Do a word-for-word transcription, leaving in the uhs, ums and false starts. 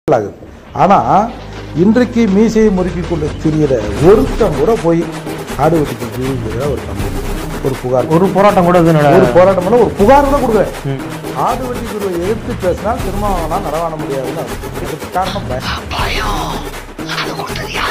ஆகுது. ஆனால் இன்றைக்கு மீசையை முறுக்கி கொண்டு திரிகிற ஒருத்தம் கூட போய் ஆடு வெட்டிக்கு குருங்கிற ஒரு கம்பெனி ஒரு புகார் ஒரு போராட்டம் கூட ஒரு போராட்டம் ஒரு புகார் கூட கொடுக்குறேன். ஆடு வெட்டி குருவை எதிர்த்து பேசினால் திருமாவளவனால் நடவாட முடியாதுன்னு காரணம்